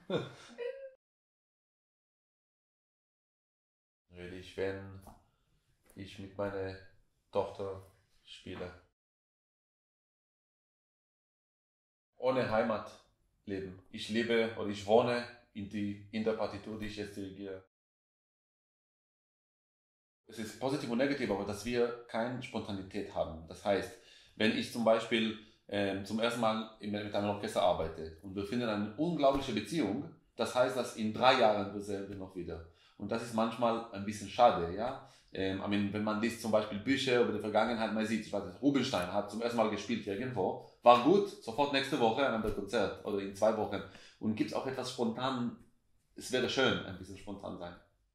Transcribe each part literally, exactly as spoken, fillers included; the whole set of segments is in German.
Rede ich, wenn ich mit meiner Tochter spiele. Ohne Heimat leben. Ich lebe oder ich wohne in, die, in der Partitur, die ich jetzt dirigiere. Es ist positiv und negativ, aber dass wir keine Spontanität haben. Das heißt, wenn ich zum Beispiel ähm, zum ersten Mal mit einem Orchester arbeite und wir finden eine unglaubliche Beziehung, das heißt, dass in drei Jahren wir sehen wir noch wieder. Und das ist manchmal ein bisschen schade, ja. Ähm, I mean, wenn man liest zum Beispiel Bücher über die Vergangenheit, man sieht, ich weiß nicht, Rubinstein hat zum ersten Mal gespielt irgendwo, war gut, sofort nächste Woche ein anderes Konzert oder in zwei Wochen. Und gibt es auch etwas spontan, es wäre schön, ein bisschen spontan sein.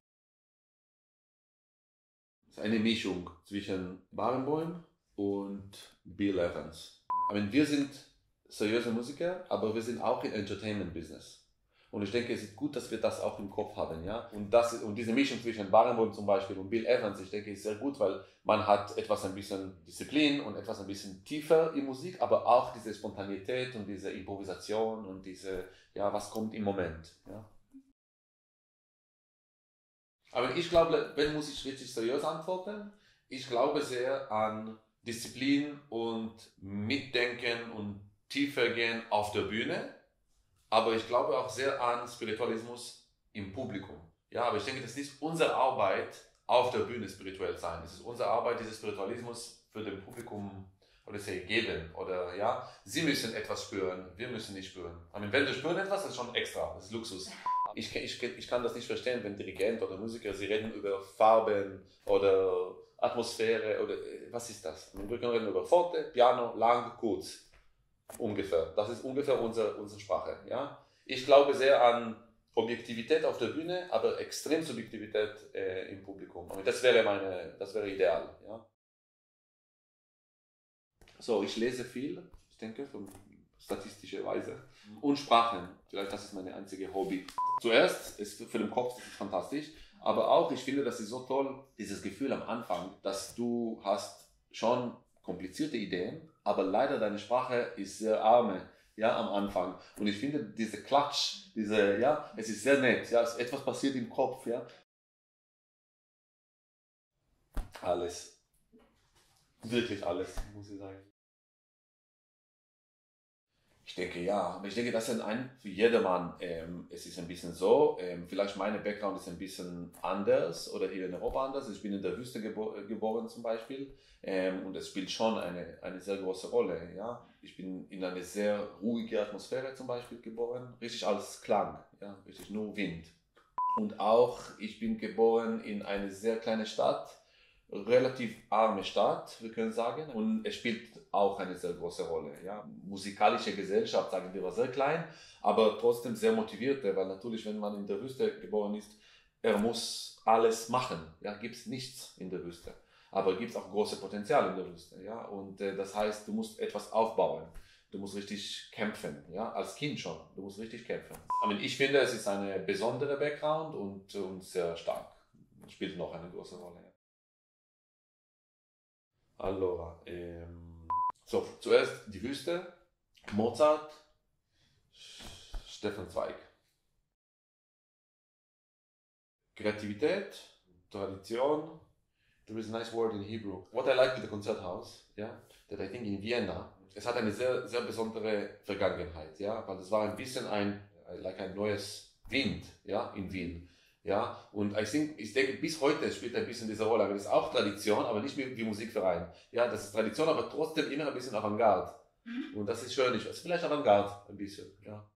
Es ist eine Mischung zwischen Barenboim und Bill Evans. I mean, wir sind seriöse Musiker, aber wir sind auch im Entertainment-Business. Und ich denke, es ist gut, dass wir das auch im Kopf haben. Ja? Und, das, und diese Mischung zwischen Barenboim zum Beispiel und Bill Evans, ich denke, ist sehr gut, weil man hat etwas ein bisschen Disziplin und etwas ein bisschen tiefer in Musik, aber auch diese Spontanität und diese Improvisation und diese, ja, was kommt im Moment. Ja? Aber ich glaube, wenn muss ich richtig seriös antworten, ich glaube sehr an Disziplin und Mitdenken und tiefer gehen auf der Bühne, aber ich glaube auch sehr an Spiritualismus im Publikum. Ja, aber ich denke, das ist unsere Arbeit, auf der Bühne spirituell sein. Es ist unsere Arbeit, diesen Spiritualismus für das Publikum oder say, geben. Oder ja, sie müssen etwas spüren, wir müssen nicht spüren. Ich meine, wenn wir spüren etwas, das ist schon extra, das ist Luxus. Ich, ich, ich kann das nicht verstehen, wenn Dirigent oder Musiker, sie reden über Farben oder Atmosphäre oder was ist das? Wir können reden über Forte, Piano, lang, kurz. Ungefähr. Das ist ungefähr unsere, unsere Sprache. Ja? Ich glaube sehr an Objektivität auf der Bühne, aber extrem Subjektivität äh, im Publikum. Und das wäre meine, das wäre ideal. Ja? So, ich lese viel, ich denke, von statistischer Weise. Und Sprachen. Vielleicht das ist mein einziges Hobby. Zuerst ist für den Kopf das ist fantastisch, aber auch ich finde, das ist so toll, dieses Gefühl am Anfang, dass du hast schon komplizierte Ideen, aber leider deine Sprache ist sehr arme, ja, am Anfang. Und ich finde diese Klatsch, diese, ja, es ist sehr nett, ja, es, etwas passiert im Kopf, ja. Alles, wirklich alles, muss ich sagen. Ich denke ja, aber ich denke, das ist ein für jedermann. Ähm, es ist ein bisschen so. Ähm, vielleicht meine Background ist ein bisschen anders oder hier in Europa anders. Ich bin in der Wüste gebo geboren zum Beispiel ähm, und es spielt schon eine, eine sehr große Rolle. Ja? Ich bin in eine sehr ruhige Atmosphäre zum Beispiel geboren, richtig als Klang, ja? Richtig nur Wind. Und auch ich bin geboren in eine sehr kleine Stadt, relativ arme Stadt, wir können sagen. Und es spielt auch eine sehr große Rolle. Ja. Musikalische Gesellschaft, sagen wir, war sehr klein, aber trotzdem sehr motivierte, weil natürlich, wenn man in der Wüste geboren ist, er muss alles machen. Ja, gibt es nichts in der Wüste. Aber gibt es auch große Potenzial in der Wüste. Ja. Und äh, das heißt, du musst etwas aufbauen. Du musst richtig kämpfen, ja, als Kind schon. Du musst richtig kämpfen. Aber ich finde, es ist eine besondere Background und, und sehr stark. Spielt noch eine große Rolle. Ja. Allora, ehm, so, zuerst die Wüste, Mozart, Stefan Zweig. Kreativität, Tradition. There is a nice word in Hebrew. What I like with the Konzerthaus, yeah, that I think in Vienna, es hat eine sehr, sehr besondere Vergangenheit, ja, weil es war ein bisschen ein, like ein neues Wind, ja, in Wien. Ja, und ich, think, ich denke, bis heute spielt ein bisschen diese Rolle. Aber das ist auch Tradition, aber nicht wie, wie Musikverein. Ja, das ist Tradition, aber trotzdem immer ein bisschen Avantgarde. Und das ist schön. Das ist vielleicht Avantgarde, ein bisschen. Ja.